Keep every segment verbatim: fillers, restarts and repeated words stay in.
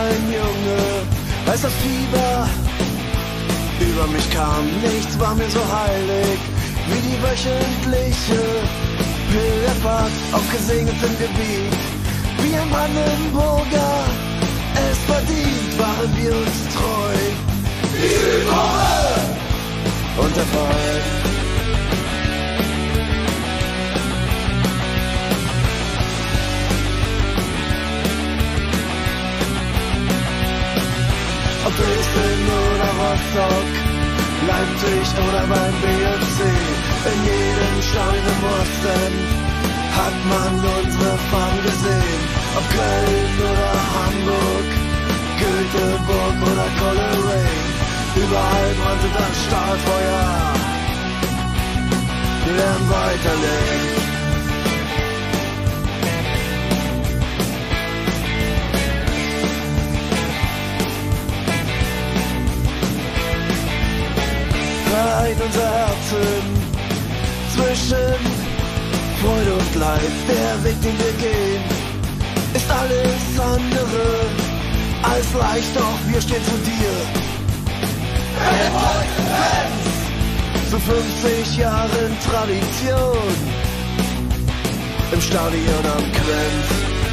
ein Junge, als das Fieber über mich kam. Nichts war mir so heilig wie die wöchentliche Pilgerfahrt auf gesegnetem Gebiet. Wie ein Brandenburger es verdient, waren wir uns treu. Die Woche und der Fall. Ob Dresden oder Rostock, Leipzig oder beim B F C, in jedem Stadion im Osten hat man unsere Farben gesehen. Ob Köln oder Hamburg, Göteborg oder Coleraine, überall brannte das Startfeuer. Wir werden weiterleben. Vereint unser Herzen zwischen Freude und Leid. Der Weg, den wir gehen, ist alles andere als leicht, doch wir stehen zu dir. Zu fünfzig Jahren Tradition im Stadion am Quenz.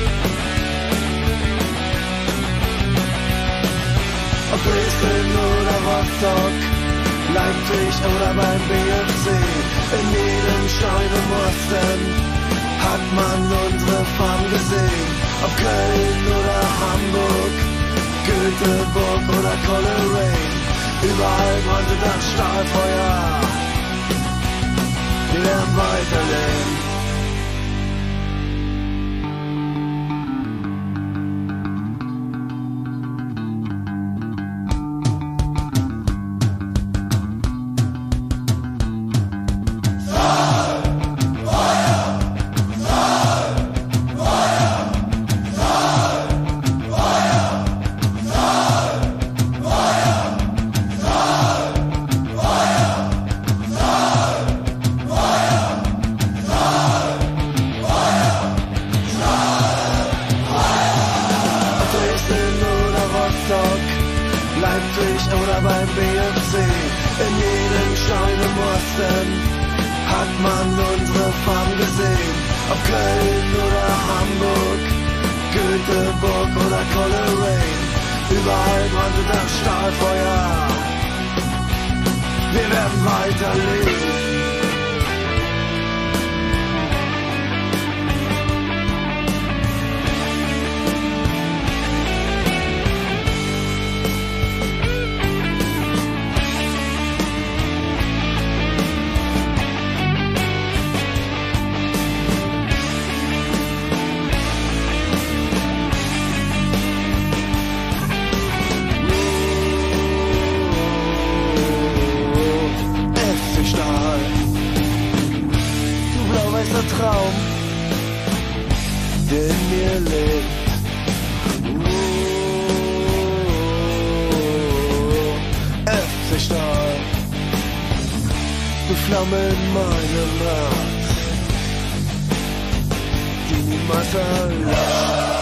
Ob Dresden oder Rostock, Leipzig oder beim B F C, in jedem Stadion im Osten hat man unsere Farben gesehen. Ob Köln oder Hamburg, Göteborg oder Coleraine, überall brannte das Startfeuer. Wir werden weiterleben. Leipzig oder beim B F C, in jedem Stadion im Osten hat man unsere Farben gesehen. Ob Köln oder Hamburg, Göteborg oder Coleraine, überall brannte das Startfeuer. Wir werden weiterleben. Der Traum, der in mir lebt. Oh, F C Stahl, du Flamme in meinem Herz, die niemals erlosch.